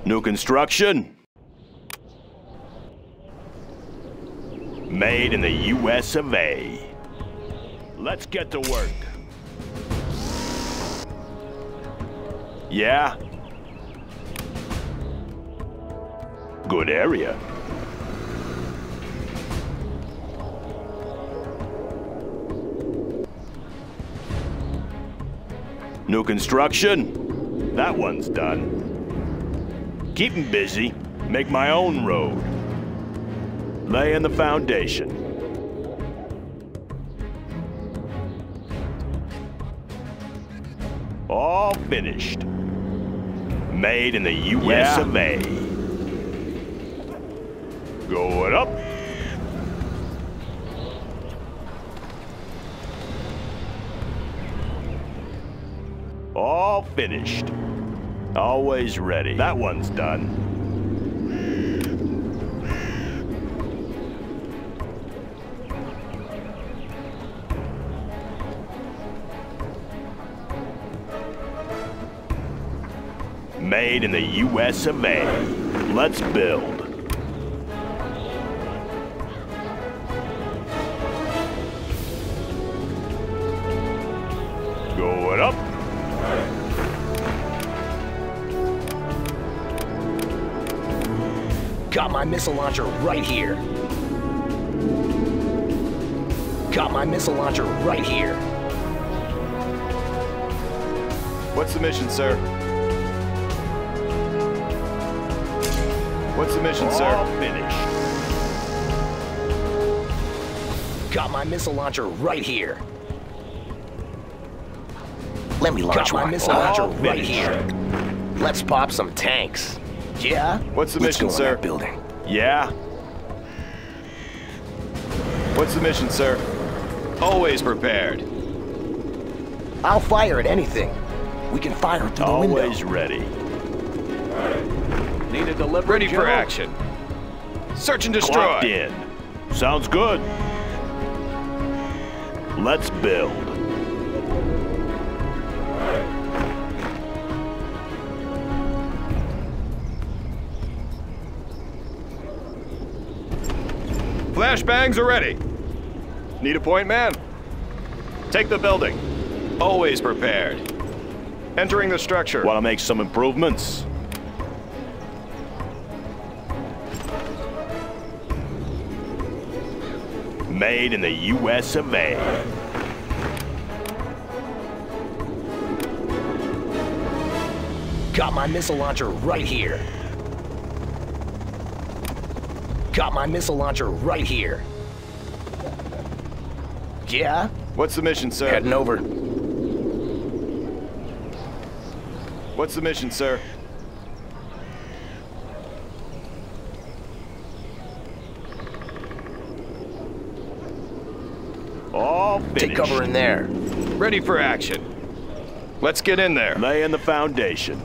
New construction. Made in the US of A. Let's get to work. Yeah? Good area. New construction? That one's done. Keep 'em busy. Make my own road. Laying the foundation. All finished. Made in the US of A. Going up. All finished. Always ready. That one's done. Made in the US of A. Let's build. Going up. Got my missile launcher right here. Got my missile launcher right here. What's the mission, sir? What's the mission, sir? All finished. Got my missile launcher right here. Let me launch my missile launcher right here. Let's pop some tanks. Yeah? What's the Let's mission, go in sir? that building. Yeah? What's the mission, sir? Always prepared. I'll fire at anything. We can fire it through the window. Always ready. Need a delivery. Ready for action. Search and destroy. Clocked in. Sounds good. Let's build. Flashbangs are ready. Need a point, man? Take the building. Always prepared. Entering the structure. Want to make some improvements? Made in the US of A. Got my missile launcher right here. Got my missile launcher right here. Yeah? What's the mission, sir? Heading over. What's the mission, sir? All finished. Take cover in there. Ready for action. Let's get in there. Laying the foundation.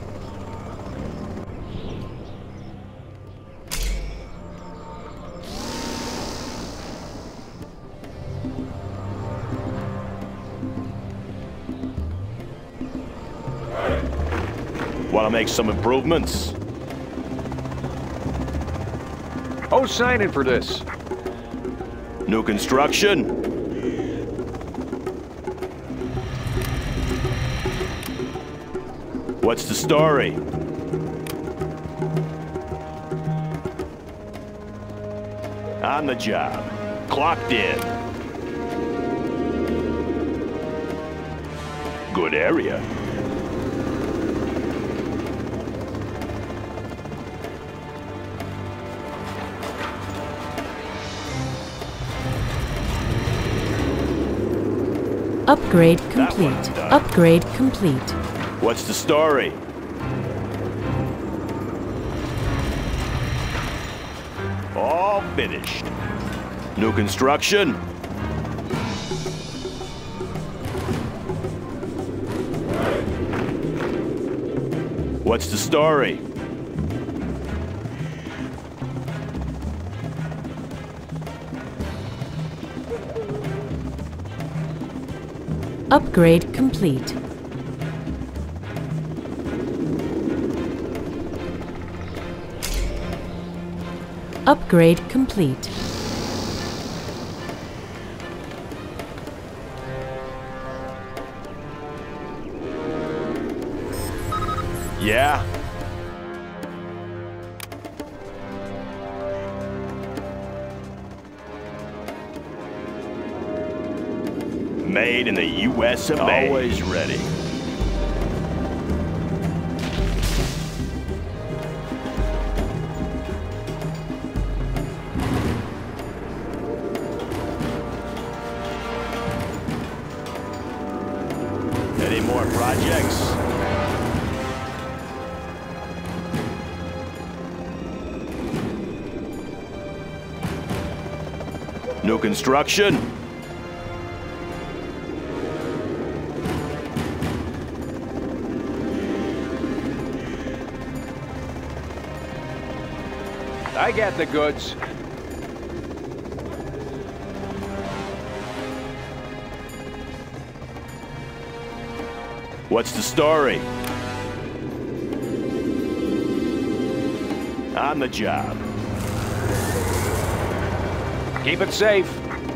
Want to make some improvements? Oh, sign in for this. New construction? What's the story? On the job. Clocked in. Good area. Upgrade complete. Upgrade complete. What's the story? All finished. New construction? What's the story? Upgrade complete. Upgrade complete. Yeah? Made in the U.S. of A. Always ready. Any more projects? New construction? I got the goods. What's the story? On the job. Keep it safe.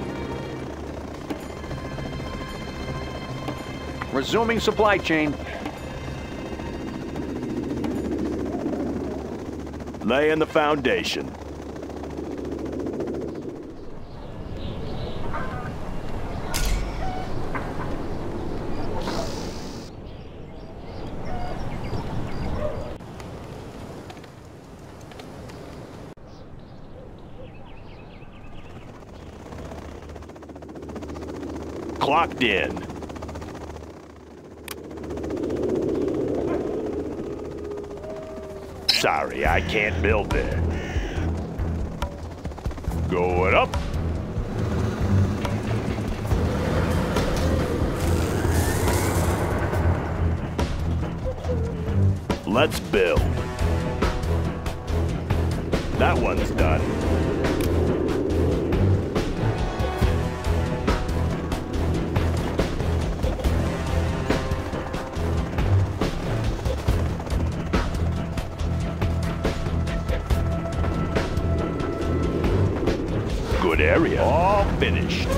Resuming supply chain. Laying the foundation. Clocked in. Sorry, I can't build there. Going up. Let's build. That one's done. Good area. All finished.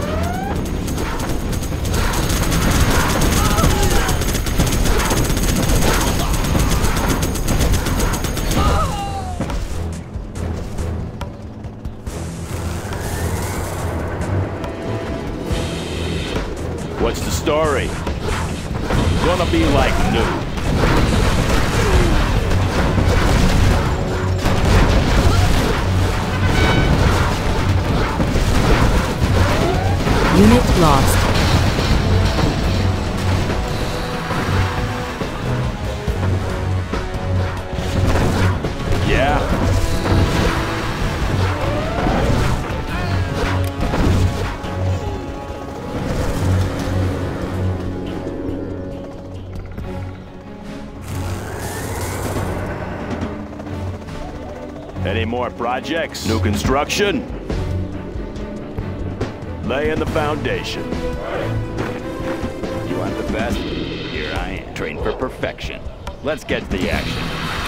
What's the story? Gonna be like new. Unit lost. Yeah. Any more projects? New construction? Laying the foundation. You want the best? Here I am. Trained for perfection. Let's get to the action.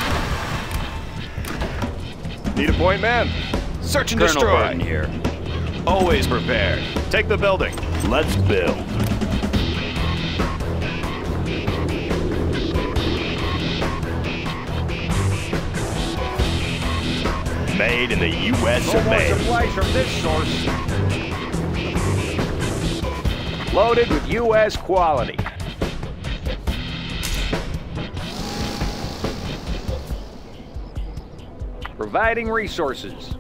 Need a point, man? Search and Colonel destroy. Burton here. Always prepared. Take the building. Let's build. Made in the U.S. of A. Supplies from this source. Loaded with U.S. quality. Providing resources.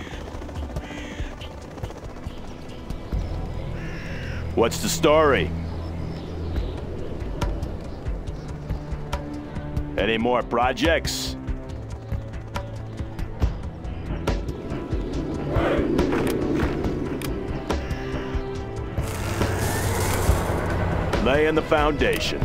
What's the story? Any more projects? Laying the foundation.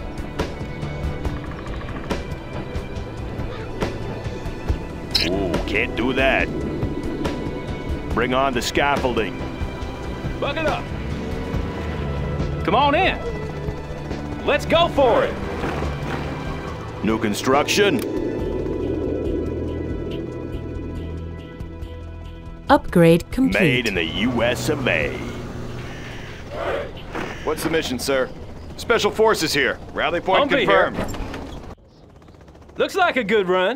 Ooh, can't do that. Bring on the scaffolding. Bucket up. Come on in. Let's go for it. New construction? Upgrade complete. Made in the US of A. What's the mission, sir? Special Forces here. Rally point Humvee here. confirmed. Looks like a good run.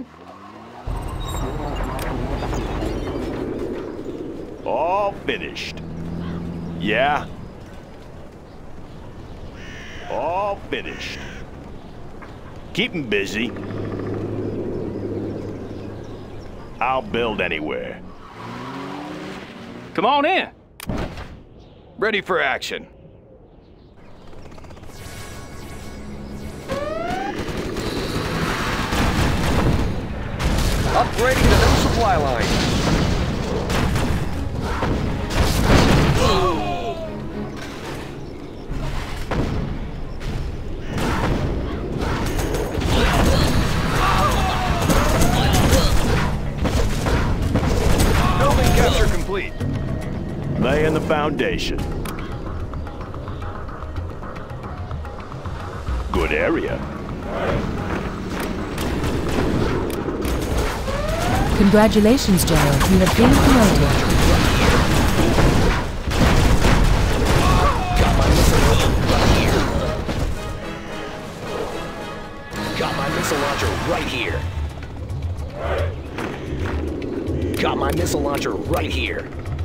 All finished. Yeah. All finished. Keep 'em busy. I'll build anywhere. Come on in. Ready for action. Upgrading the new supply line. Building capture complete. Laying the foundation. Good area. Congratulations, General. You have been promoted. Got my missile launcher right here. Got my missile launcher right here.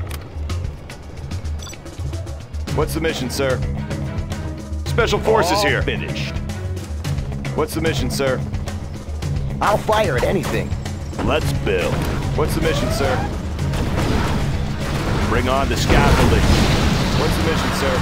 What's the mission, sir? Special Forces All here. Finished. What's the mission, sir? I'll fire at anything. Let's build. What's the mission, sir? Bring on the scaffolding. What's the mission, sir?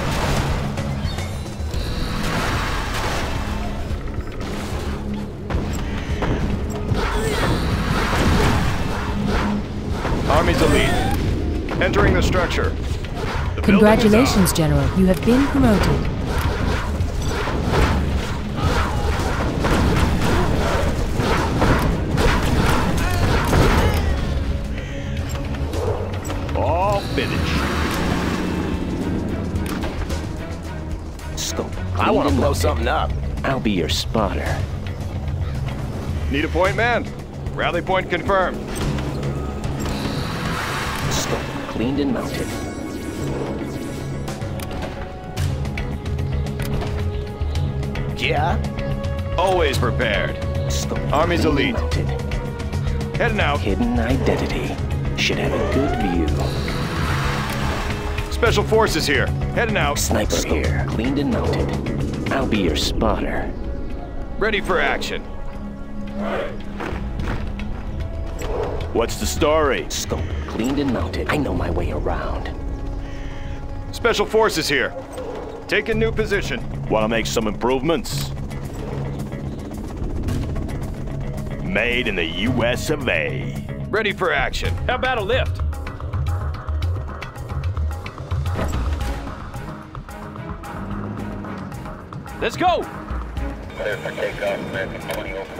Army's elite. Entering the structure. The Congratulations, General. You have been promoted. All finished. Scope. I want to blow something up. I'll be your spotter. Need a point man. Rally point confirmed. Scope cleaned and mounted. Yeah? Always prepared. Scope Army's cleaned elite. and mounted. Heading out. Hidden identity. Should have a good view. Special Forces here. Heading out. Sniper here. Cleaned and mounted. I'll be your spotter. Ready for action. What's the story? Scope cleaned and mounted. I know my way around. Special Forces here. Taking new position. Want to make some improvements? Made in the US of A. Ready for action. How about a lift? Let's go. Clear for takeoff, American 20 over.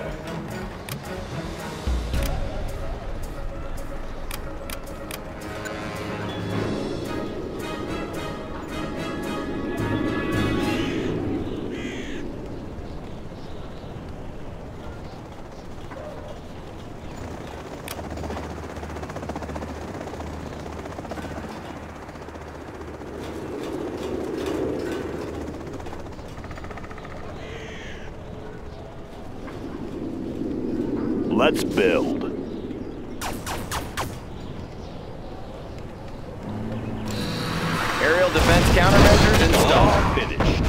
Let's build. Aerial defense countermeasures installed. Finished.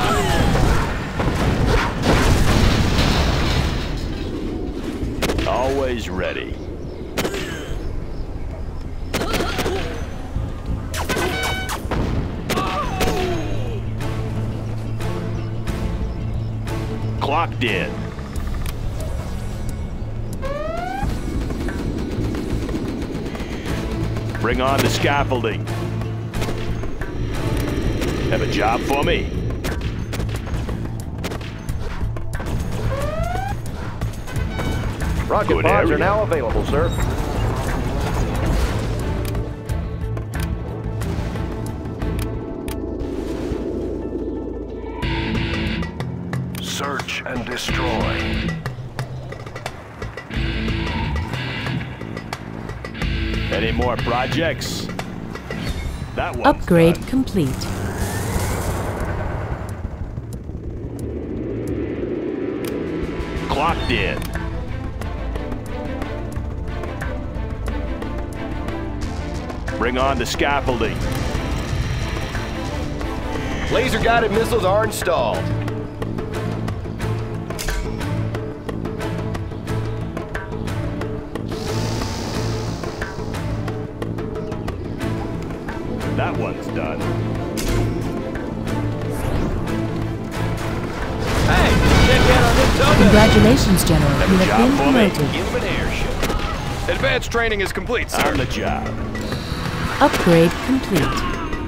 Always ready. Clocked in. Bring on the scaffolding. Have a job for me? Rocket Good pods are area. now available, sir. Search and destroy. Any more projects? That one's Upgrade done. complete. Clocked in. Bring on the scaffolding. Laser-guided missiles are installed. That one's done. Hey, check out on this donut. Congratulations, General. You have job been for me. promoted. Give him an airship. Advanced training is complete, sir. On the job. Upgrade complete.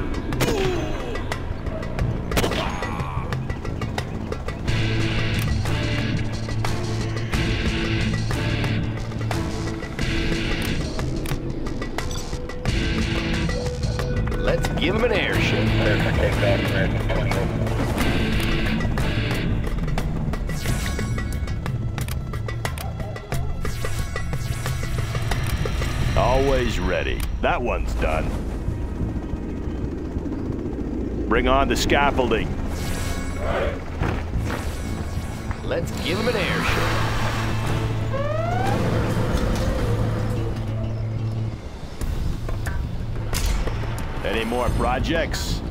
Let's give him an airship. Clear for takeoff, American 20 over. Always ready. That one's done. Bring on the scaffolding. Let's give him an airship. Any more projects?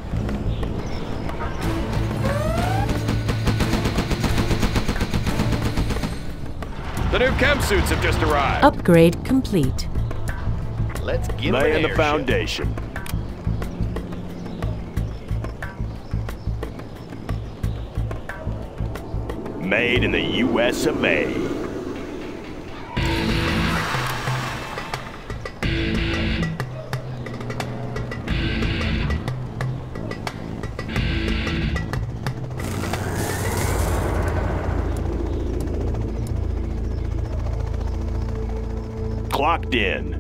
The new chem suits have just arrived. Upgrade complete. Let's give him an Laying the airship. foundation. Made in the US of A. Clocked in.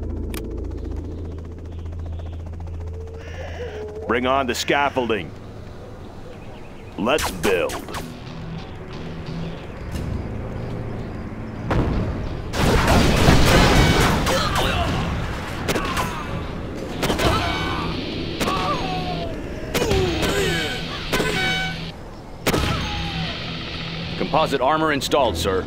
Bring on the scaffolding. Let's build. Composite armor installed, sir.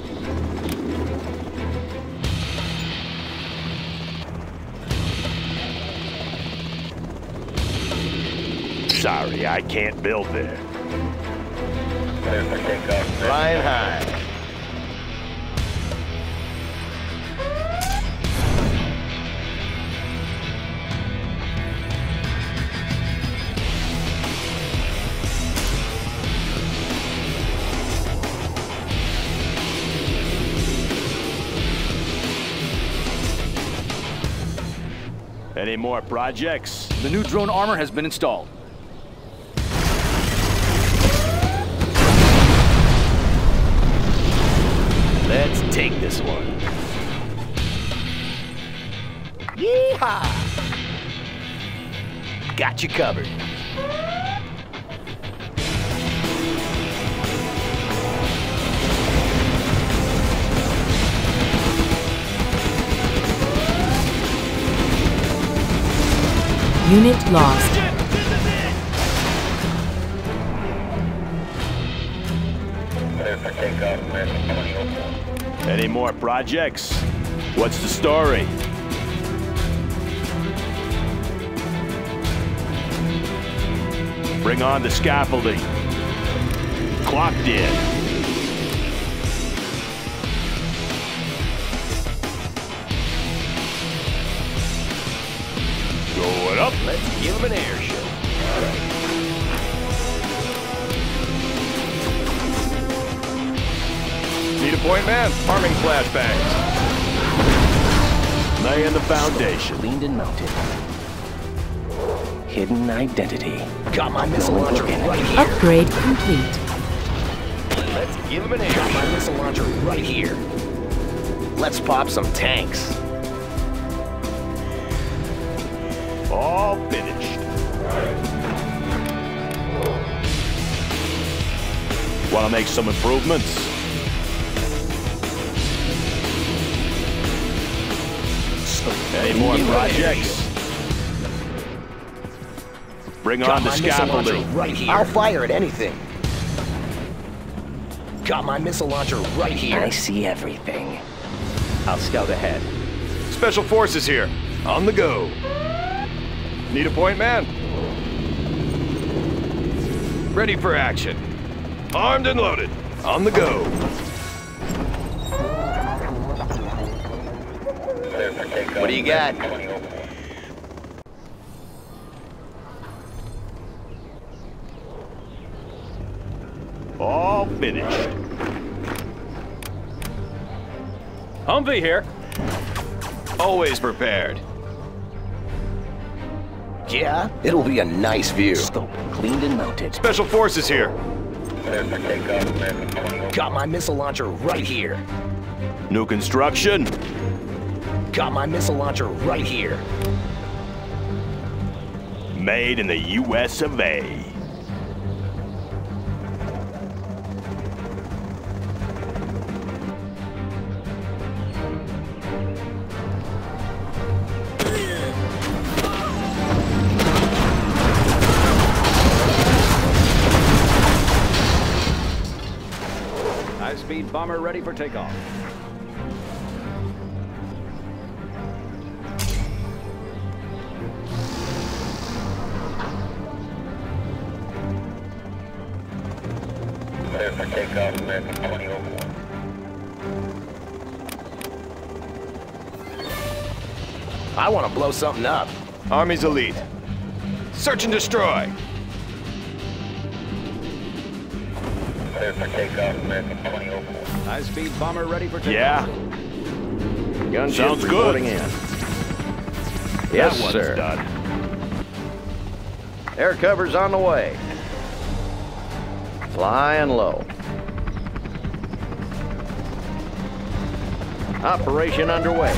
Sorry, I can't build there. Clear for takeoff, Flying high. Any more projects? The new drone armor has been installed. Let's take this one. Yeehaw! Got you covered. Unit lost. Clear for takeoff, American 20 over. Any more projects? What's the story? Bring on the scaffolding. Clocked in. Going up. Let's give him an airship. Need a point man. Arming flashbangs. Laying the foundation. Leaned and mounted. Hidden identity. Got my missile launcher right here. Upgrade complete. Let's give him an airship. Got my missile launcher right here. Let's pop some tanks. All finished. Want to make some improvements? Any more projects? Bring Got on the my missile launcher scaffolding. right here. I'll fire at anything. Got my missile launcher right here. I see everything. I'll scout ahead. Special Forces here. On the go. Need a point man? Ready for action. Armed and loaded. On the go. What do you got? All finished. Humvee here. Always prepared. Yeah, it'll be a nice view. Scope cleaned and mounted. Special Forces here. Got my missile launcher right here. New construction. Got my missile launcher right here. Made in the US of A. High-speed bomber ready for takeoff. Clear for takeoff, American 2004. I want to blow something up. Army's elite. Search and destroy. Clear for takeoff, American 2004. High-speed bomber ready for takeoff. Yeah, Gunship sounds reporting good. in. That Yes, one's sir. done. Air cover's on the way. Flying low. Operation underway.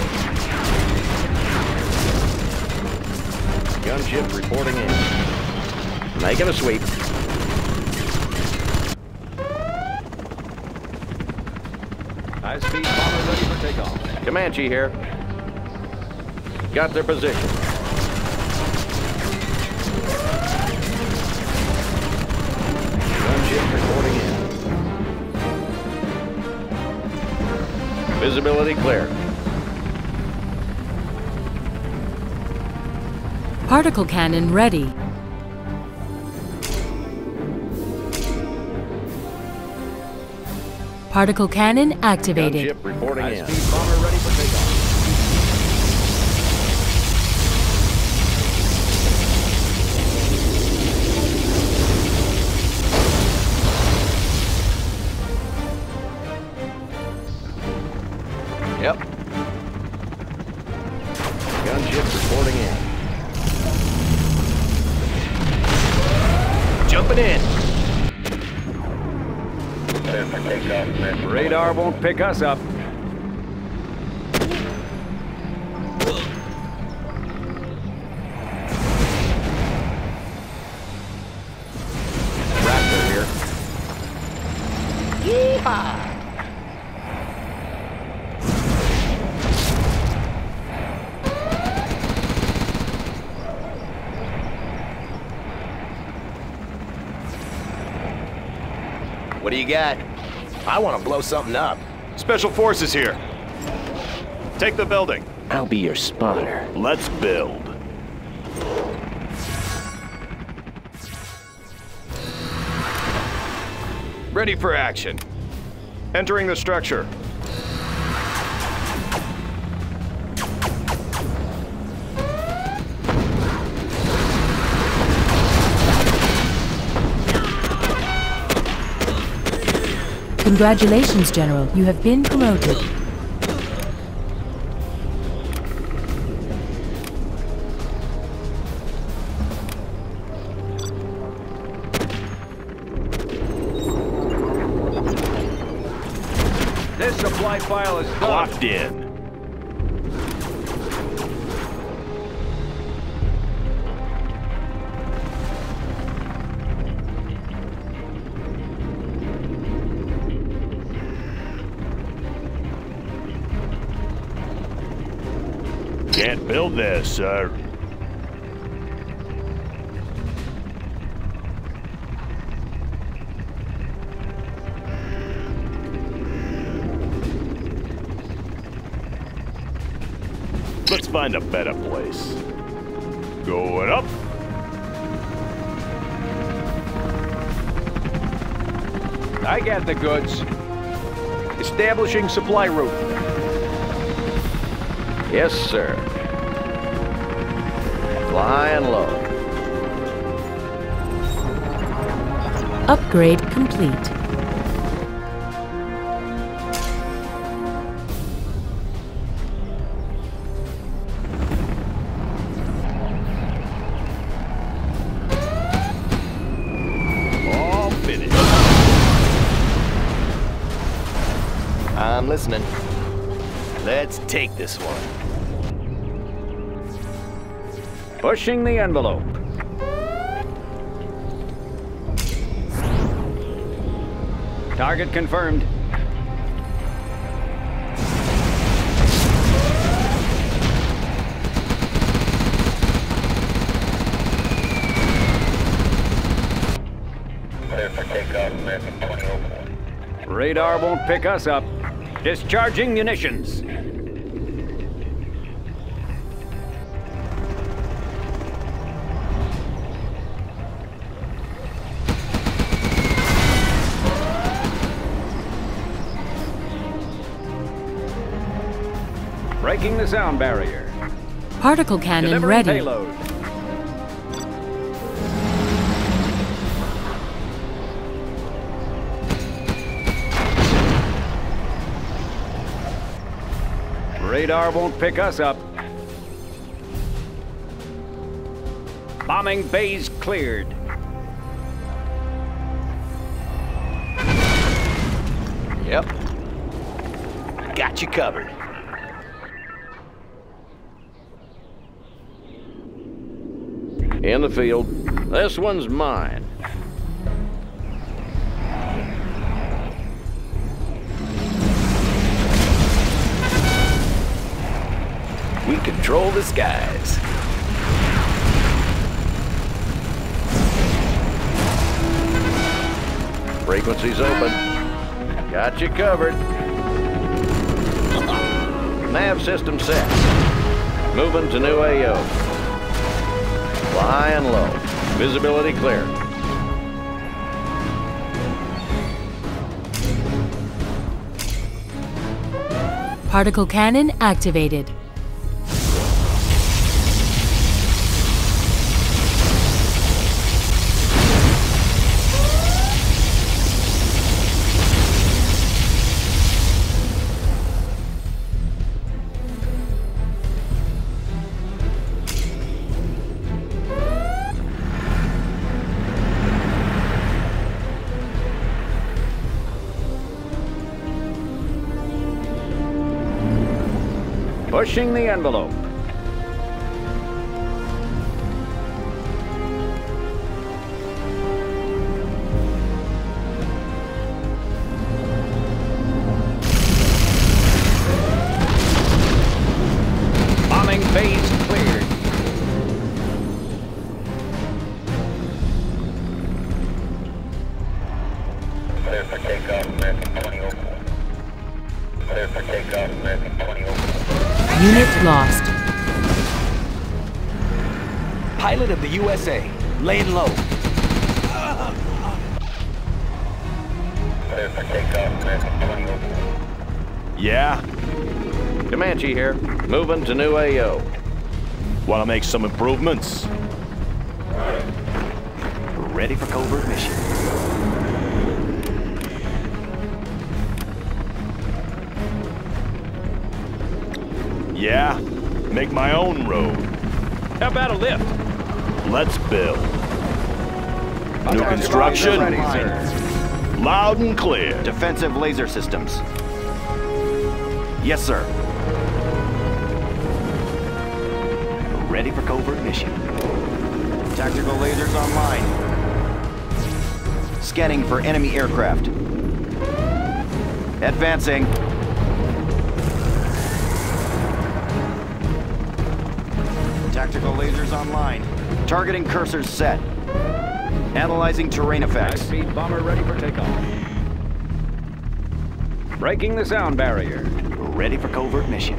Gunship reporting in. Making a sweep. High-speed bomber ready for takeoff. Comanche here. Got their position. Gunship reporting in. Visibility clear. Particle cannon ready. Particle cannon activated. Gunship reporting in. High-speed bomber ready for takeoff. Yep. Gunship reporting in. Jumping in. Clear for takeoff, American Radar won't pick us up. Raptor here. Yeehaw! What do you got? I want to blow something up. Special Forces here. Take the building. I'll be your spotter. Let's build. Ready for action. Entering the structure. Congratulations, General. You have been promoted. This supply file is done. Locked in. Can't build there, sir. Let's find a better place. Going up. I got the goods. Establishing supply route. Yes, sir. Flying low. Upgrade complete. All finished. I'm listening. Let's take this one. Pushing the envelope. Target confirmed. Clear for takeoff, American 2004. Radar won't pick us up. Discharging munitions. Breaking the sound barrier. Particle cannon Delivering ready. payload. Radar won't pick us up. Bombing bays cleared. Yep. Got you covered. In the field. This one's mine. We control the skies. Frequency's open. Got you covered. Nav system set. Moving to new AO. Flying low. Visibility clear. Particle cannon activated. Pushing the envelope. Bombing bays cleared. Clear for takeoff, American 2004. Clear for takeoff, American 2004. Unit lost. Pilot of the USA, laying low. Clear for takeoff, American 2004. Yeah? Comanche here. Moving to new AO. Want to make some improvements? Ready for covert mission. Yeah? Make my own road. How about a lift? Let's build. New construction? Ready, sir. Loud and clear. Defensive laser systems. Yes, sir. Ready for covert mission. Tactical lasers online. Scanning for enemy aircraft. Advancing. Tactical lasers online. Targeting cursors set. Analyzing terrain effects. High-speed bomber ready for takeoff. Breaking the sound barrier. Ready for covert mission.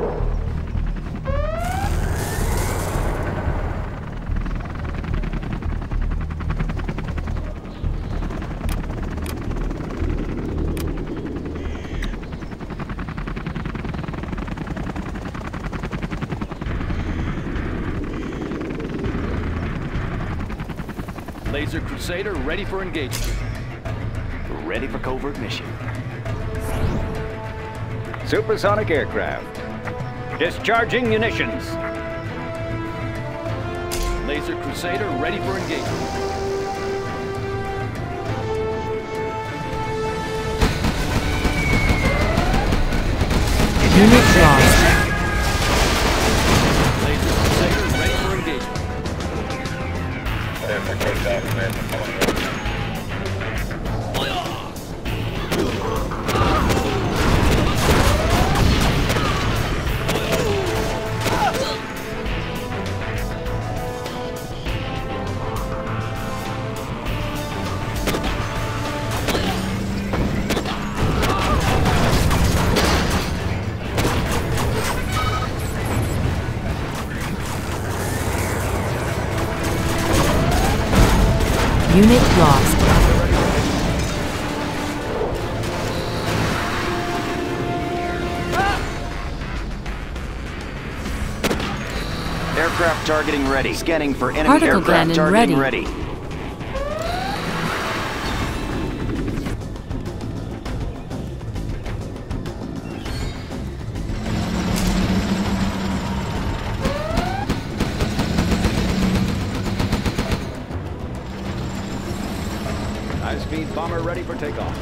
Laser Crusader ready for engagement. Ready for covert mission. Supersonic aircraft. Discharging munitions. Laser Crusader ready for engagement. Unit lost. Laser Crusader ready for engagement. Clear for takeoff, American 20 over. Unit lost. Aircraft targeting ready. Scanning for enemy Particle aircraft cannon targeting ready. ready. High-speed bomber ready for takeoff.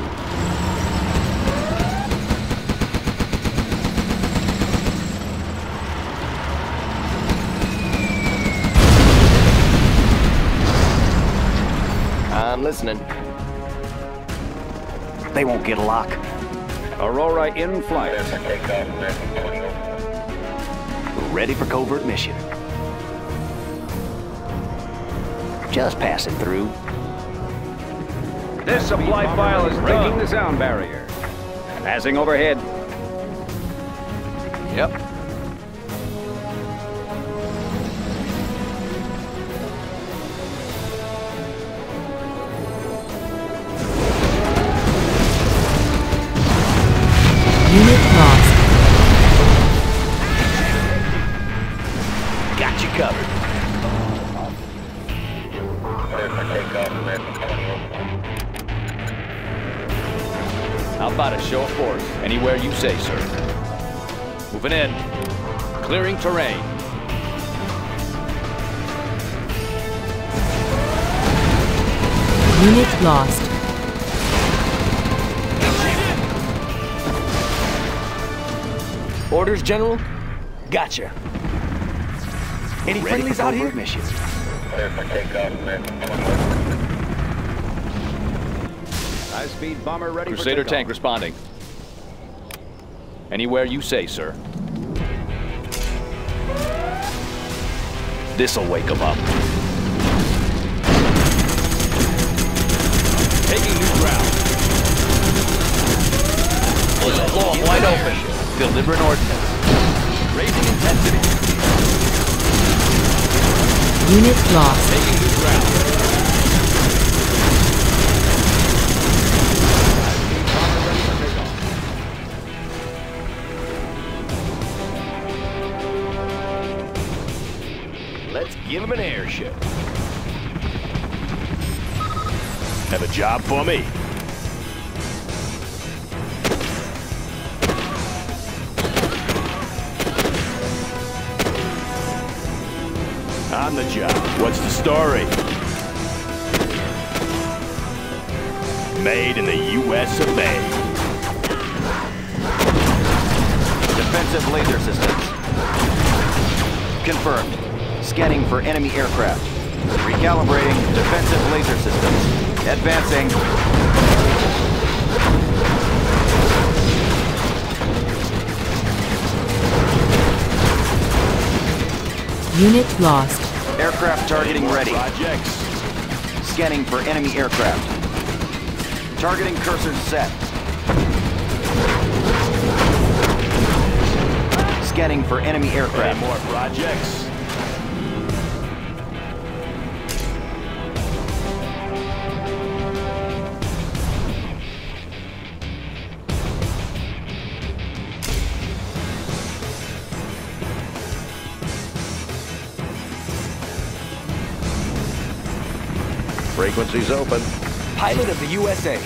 I'm listening. They won't get a lock. Aurora in flight. Clear for takeoff, American 20 over. Ready for covert mission. Just passing through. This supply file is breaking the sound barrier. Passing overhead. Yep. Unit lost. Got you covered. Clear for takeoff, American 20 over. How about a show of force? Anywhere you say, sir. Moving in. Clearing terrain. Unit lost. Orders, General? Gotcha. Any Ready friendlies for out covert here? mission. Clear for takeoff, American 20 over. High-speed bomber ready Crusader for takeoff. tank responding. Anywhere you say, sir. This'll wake him up. Taking new ground. Floor wide open. Delivering ordnance. Raising intensity. Unit lost. Taking new ground. Let's give him an airship. Have a job for me? On the job. What's the story? Made in the U.S. of A. Defensive laser systems. Confirmed. Scanning for enemy aircraft. Recalibrating defensive laser systems. Advancing. Unit lost. Aircraft targeting ready. Projects. Scanning for enemy aircraft. Targeting cursors set. Scanning for enemy aircraft. More projects. Frequency's open. Pilot of the USA.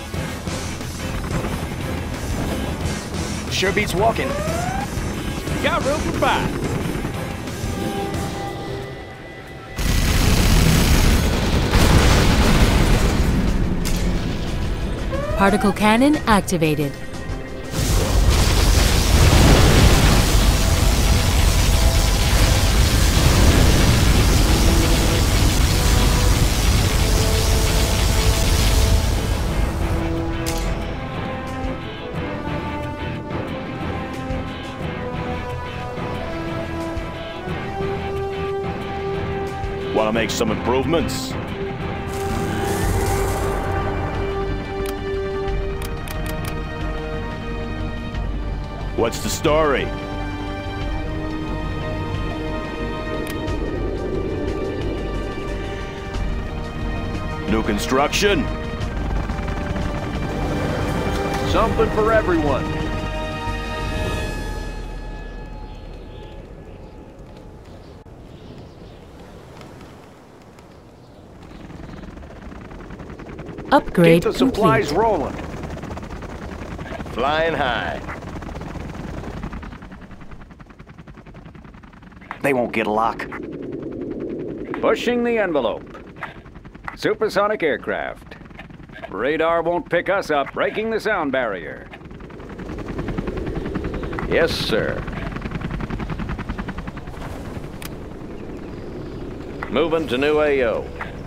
Sure beats walking. Got room for 5. Particle cannon activated. Want to make some improvements? What's the story? New construction? Something for everyone. Upgrade Keep the supplies complete. rolling. Flying high. They won't get a lock. Pushing the envelope. Supersonic aircraft. Radar won't pick us up. Breaking the sound barrier. Yes, sir. Moving to new AO.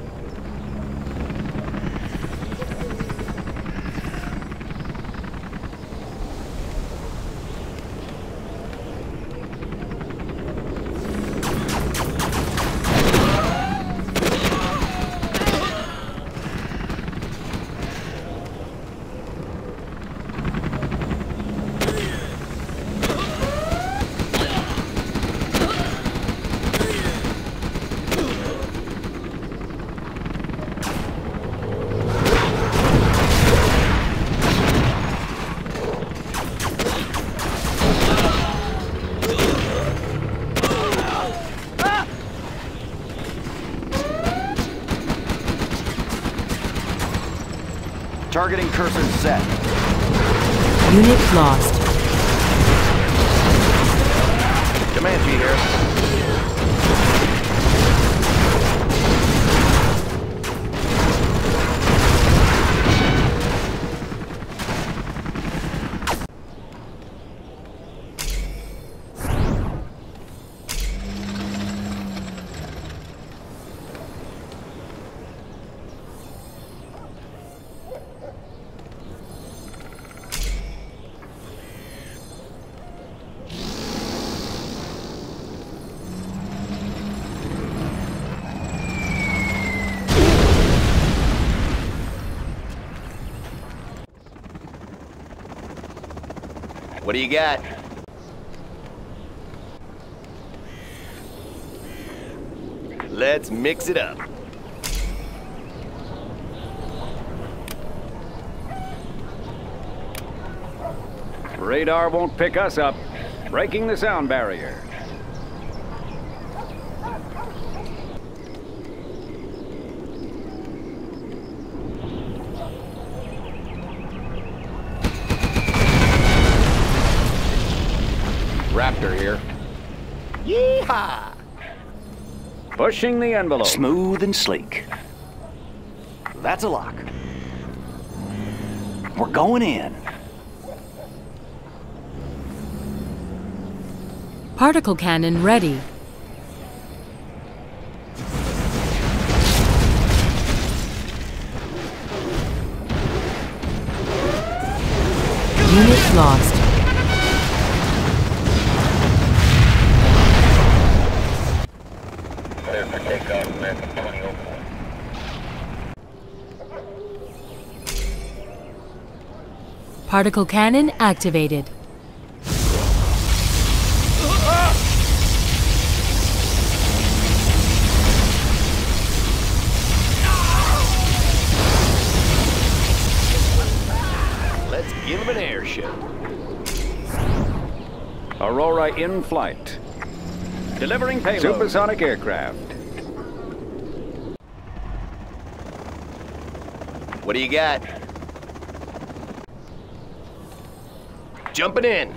Targeting cursors set. Unit lost. Comanche here. What do you got? Let's mix it up. Radar won't pick us up. Breaking the sound barrier. Raptor here. Yeehaw! Pushing the envelope. Smooth and sleek. That's a lock. We're going in. Particle cannon ready. Unit lost. takeoff, American 2004. Particle cannon activated. Let's give him an air show. Aurora in flight. Delivering payload. Supersonic aircraft. What do you got? Jumping in.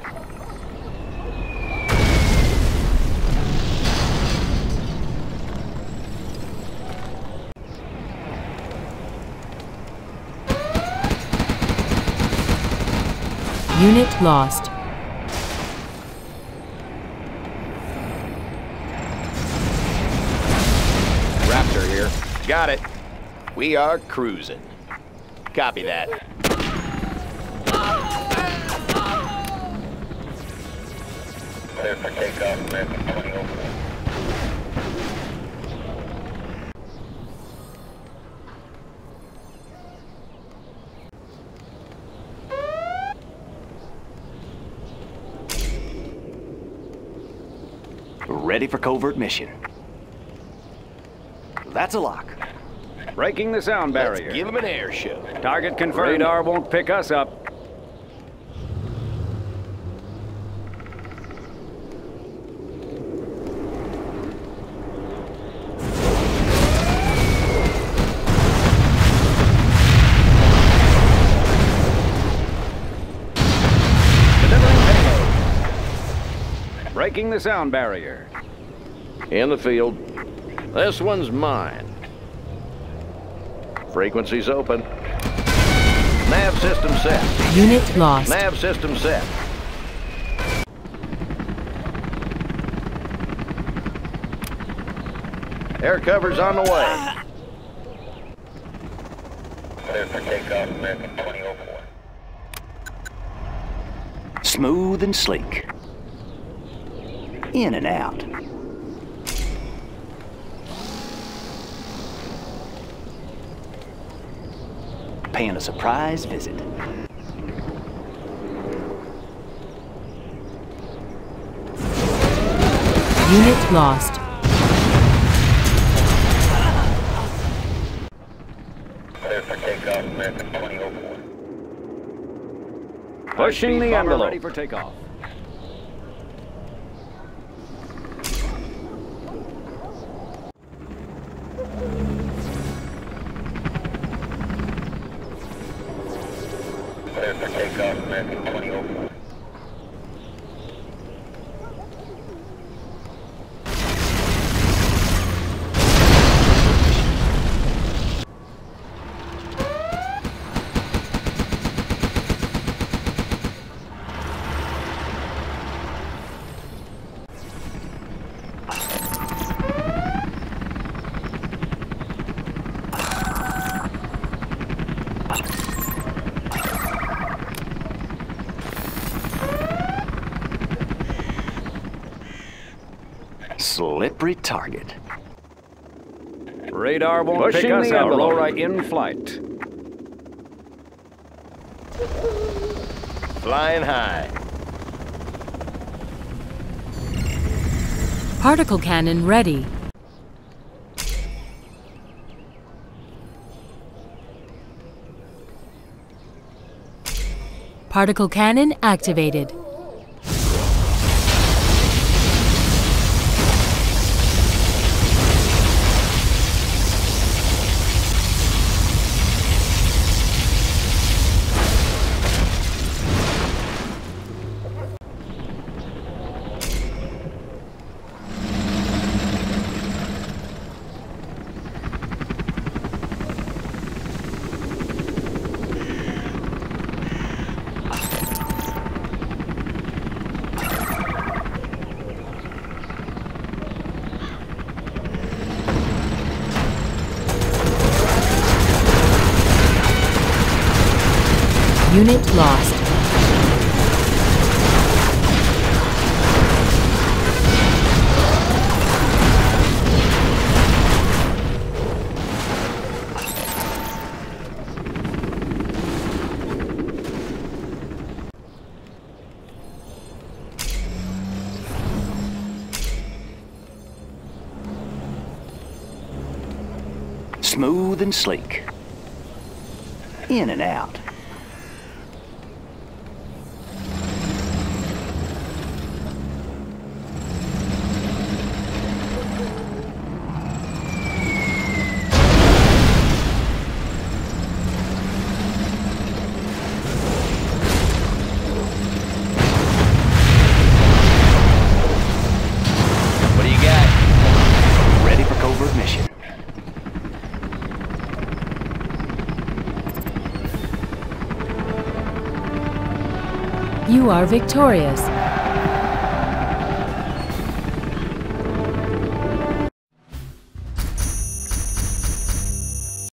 Unit lost. Raptor here. Got it. We are cruising. Copy that. Clear for takeoff, American 2004. Ready for covert mission. That's a lock. Breaking the sound barrier. Let's give him an air show. Target confirmed. Radar won't pick us up. Delivering payload. Breaking the sound barrier. In the field. This one's mine. Frequency's open. Nav system set. Unit lost. Nav system set. Air cover's on the way. Clear for takeoff, American 2004. Smooth and sleek. In and out. Paying a surprise visit. Unit lost. Clear for takeoff, American 2004. Pushing the envelope. Ready for takeoff. Clear for takeoff, American 2004. Slippery target. Radar won't pick us up. Aurora in flight. Flying high. Particle cannon ready. Particle cannon activated. Unit lost. Smooth and sleek. In and out. You are victorious.